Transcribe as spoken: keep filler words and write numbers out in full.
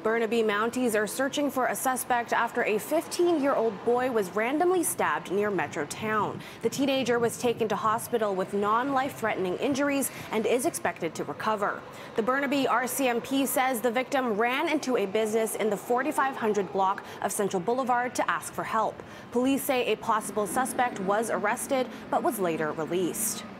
Burnaby Mounties are searching for a suspect after a fifteen-year-old boy was randomly stabbed near Metro Town. The teenager was taken to hospital with non-life-threatening injuries and is expected to recover. The Burnaby R C M P says the victim ran into a business in the forty-five hundred block of Central Boulevard to ask for help. Police say a possible suspect was arrested but was later released.